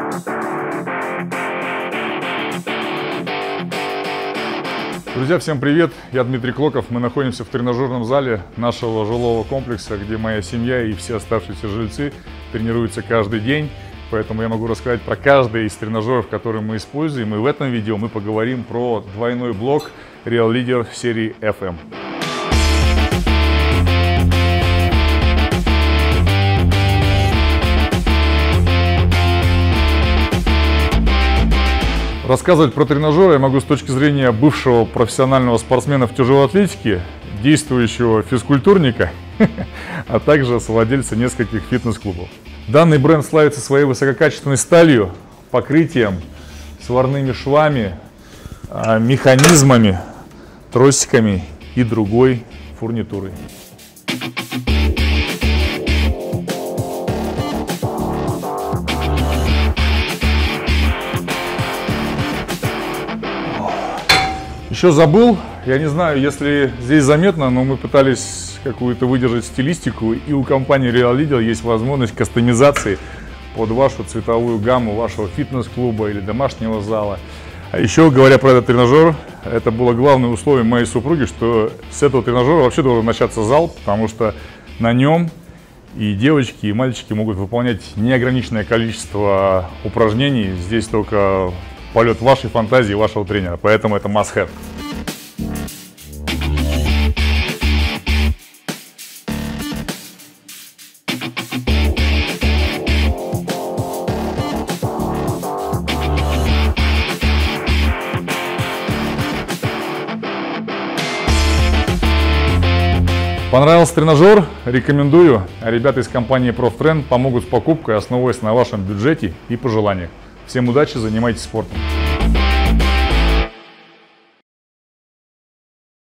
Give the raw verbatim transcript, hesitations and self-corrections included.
Друзья, всем привет! Я Дмитрий Клоков. Мы находимся в тренажерном зале нашего жилого комплекса, где моя семья и все оставшиеся жильцы тренируются каждый день. Поэтому я могу рассказать про каждый из тренажеров, которые мы используем. И в этом видео мы поговорим про двойной блок Real Leader серии эф эм. Рассказывать про тренажеры я могу с точки зрения бывшего профессионального спортсмена в тяжелой атлетике, действующего физкультурника, а также совладельца нескольких фитнес-клубов. Данный бренд славится своей высококачественной сталью, покрытием, сварными швами, механизмами, тросиками и другой фурнитурой. Еще забыл, я не знаю, если здесь заметно, но мы пытались какую-то выдержать стилистику, и у компании Real Leader есть возможность кастомизации под вашу цветовую гамму вашего фитнес-клуба или домашнего зала. А еще, говоря про этот тренажер, это было главное условие моей супруги, что с этого тренажера вообще должен начаться зал, потому что на нем и девочки, и мальчики могут выполнять неограниченное количество упражнений. Здесь только полет вашей фантазии, вашего тренера, поэтому это must-have. Понравился тренажер? Рекомендую. Ребята из компании ProfTrend помогут с покупкой, основываясь на вашем бюджете и пожеланиях. Всем удачи, занимайтесь спортом.